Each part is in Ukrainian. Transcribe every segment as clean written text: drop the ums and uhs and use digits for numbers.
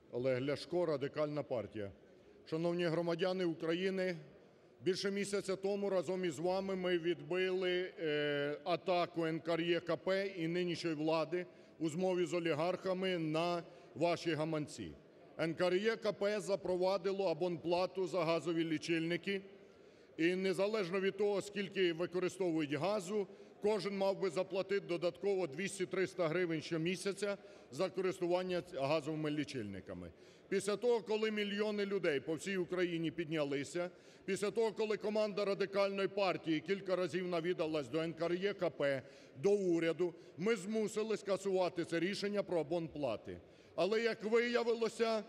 Олег Ляшко, Радикальна партія. Шановні громадяни України, більше місяця тому разом із вами ми відбили атаку НКРЕКП і нинішньої влади у змові з олігархами на ваші гаманці. НКРЕКП запровадило абонплату за газові лічильники, і незалежно від того, скільки використовують газу, кожен мав би заплатити додатково 200-300 гривень щомісяця за користування газовими лічильниками. Після того, коли мільйони людей по всій Україні піднялися, після того, коли команда Радикальної партії кілька разів навідалась до НКРЕКП, до уряду, ми змусили скасувати це рішення про абонплати. Але, як виявилося,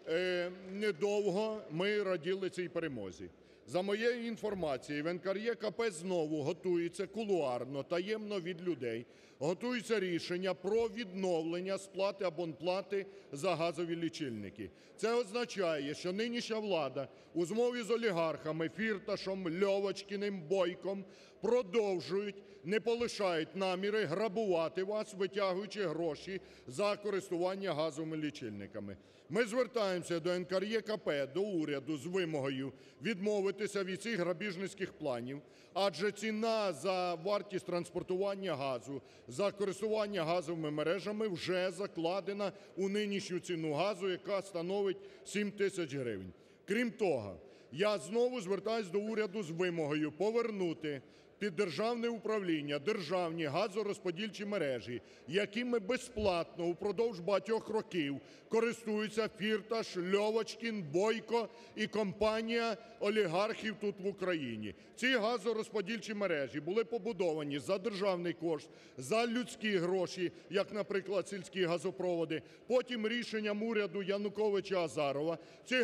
недовго ми раділи цій перемозі. За моєю інформацією, в НКРЕКП знову готується кулуарно, таємно від людей, готується рішення про відновлення сплати абонплати за газові лічильники. Це означає, що нинішня влада у змові з олігархами Фірташем, Льовочкіним, Бойком продовжують, не полишають наміри грабувати вас, витягуючи гроші за користування газовими лічильниками. Ми звертаємося до НКРЕКП, до уряду з вимогою відмовитися від цих грабіжницьких планів, адже ціна за вартість транспортування газу, за користування газовими мережами вже закладена у нинішню ціну газу, яка становить 7 тисяч гривень. Крім того, я знову звертаюсь до уряду з вимогою повернути під державне управління державні газорозподільчі мережі, якими безплатно упродовж багатьох років користуються Фірташ, Льовочкін, Бойко і компанія олігархів тут в Україні. Ці газорозподільчі мережі були побудовані за державний кошт, за людські гроші, як, наприклад, сільські газопроводи. Потім рішенням уряду Януковича-Азарова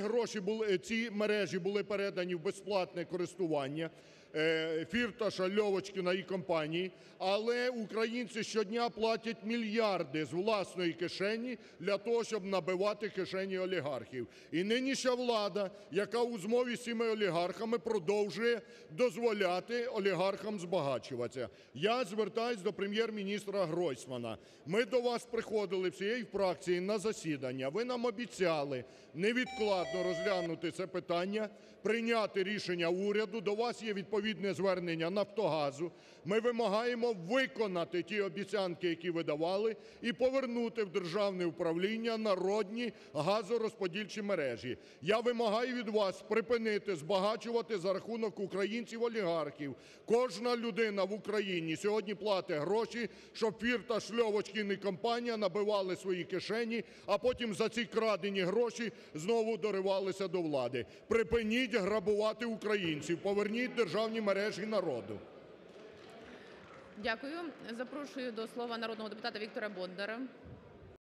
ці мережі були передані в безплатне користування Фірташа, Льовочкіна і компанії, але українці щодня платять мільярди з власної кишені для того, щоб набивати кишені олігархів. І нинішня влада, яка у змові з цими олігархами продовжує дозволяти олігархам збагачуватися. Я звертаюсь до Прем'єр-міністра Гройсмана. Ми до вас приходили всією фракцією на засідання. Ви нам обіцяли невідкладно розглянути це питання, прийняти рішення уряду. До вас є відповідне звернення "Нафтогазу". Ми вимагаємо виконати ті обіцянки, які ви давали, і повернути в державне управління народні газорозподільчі мережі. Я вимагаю від вас припинити збагачувати за рахунок українців-олігархів. Кожна людина в Україні сьогодні платить гроші, щоб Фірташ, Льовочкін і компанія набивали свої кишені, а потім за ці крадені гроші знову доривалися до влади. Припиніть грабувати українців, поверніть державні мережі народу. Дякую. Запрошую до слова народного депутата Віктора Бондара.